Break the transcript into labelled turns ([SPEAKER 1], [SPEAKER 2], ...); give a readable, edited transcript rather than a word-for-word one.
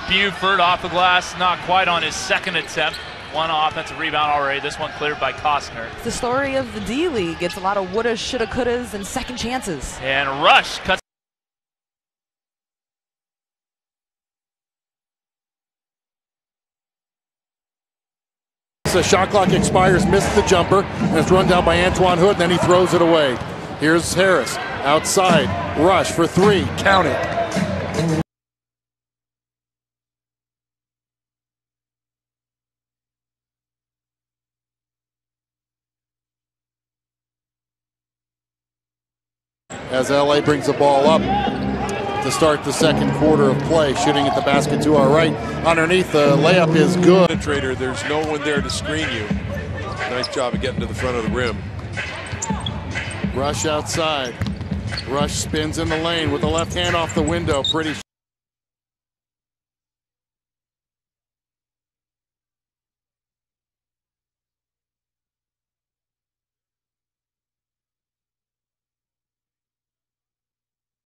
[SPEAKER 1] Buford off the glass, not quite on his second attempt. One offensive rebound already. This one cleared by Costner.
[SPEAKER 2] It's the story of the D-League. It's a lot of woulda, shoulda, couldas, and second chances.
[SPEAKER 1] And Rush cuts.
[SPEAKER 3] The shot clock expires, missed the jumper, and it's run down by Antoine Hood, and then he throws it away. Here's Harris, outside, Rush for three, count it. As LA brings the ball up to start the second quarter of play, shooting at the basket to our right. Underneath, the layup is good.
[SPEAKER 4] There's no one there to screen you. Nice job of getting to the front of the rim.
[SPEAKER 3] Rush outside. Rush spins in the lane with the left hand off the window. Pretty